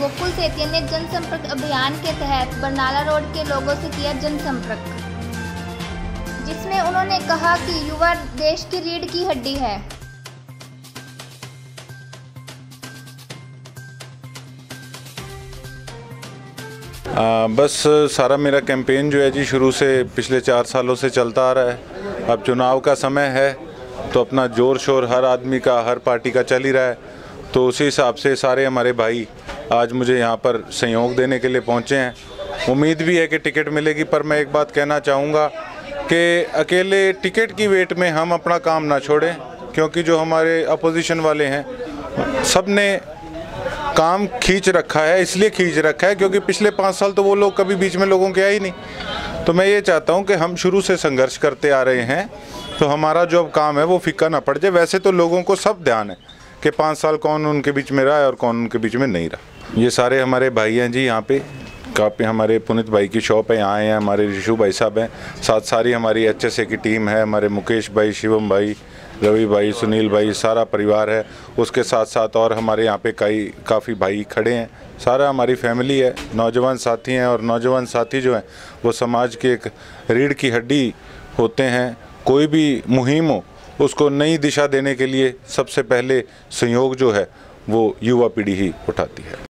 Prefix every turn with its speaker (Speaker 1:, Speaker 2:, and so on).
Speaker 1: गोकुल सेतिया ने जनसंपर्क अभियान के तहत बरनाला रोड के लोगों से किया जनसंपर्क, जिसमें उन्होंने कहा कि युवा देश की रीढ़ की हड्डी है।
Speaker 2: बस सारा मेरा कैंपेन जो है जी शुरू से पिछले 4 सालों से चलता आ रहा है। अब चुनाव का समय है तो अपना जोर शोर हर आदमी का, हर पार्टी का चल ही रहा है। तो उसी हिसाब से सारे हमारे भाई आज मुझे यहाँ पर सहयोग देने के लिए पहुँचे हैं। उम्मीद भी है कि टिकट मिलेगी, पर मैं एक बात कहना चाहूँगा कि अकेले टिकट की वेट में हम अपना काम ना छोड़ें, क्योंकि जो हमारे अपोजिशन वाले हैं सब ने काम खींच रखा है। इसलिए खींच रखा है क्योंकि पिछले 5 साल तो वो लोग कभी बीच में लोगों के आए ही नहीं। तो मैं ये चाहता हूँ कि हम शुरू से संघर्ष करते आ रहे हैं, तो हमारा जो अब काम है वो फीका ना पड़ जाए। वैसे तो लोगों को सब ध्यान है कि 5 साल कौन उनके बीच में रहा है और कौन उनके बीच में नहीं रहा। ये सारे हमारे भाई हैं जी, यहाँ पे काफ़ी हमारे पुनीत भाई की शॉप है, यहाँ आए हैं। हमारे ऋषु भाई साहब हैं, साथ सारी हमारी HSA की टीम है। हमारे मुकेश भाई, शिवम भाई, रवि भाई, सुनील भाई, सारा परिवार है। उसके साथ साथ और हमारे यहाँ पे काफ़ी भाई खड़े हैं। सारा हमारी फैमिली है, नौजवान साथी हैं। और नौजवान साथी जो हैं वो समाज के एक रीढ़ की हड्डी होते हैं। कोई भी मुहिम हो उसको नई दिशा देने के लिए सबसे पहले सहयोग जो है वो युवा पीढ़ी ही उठाती है।